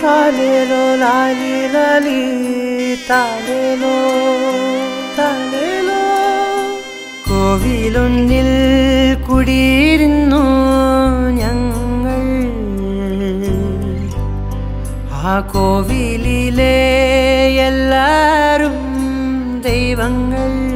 ലാലേലോ ലാലി ലാലി താലേലോ താലേലോ. കോവിലൊന്നിൽ കുടിയിരുന്നു ഞങ്ങൾ, ആ കോവിലിലെ എല്ലാരും ദൈവങ്ങൾ.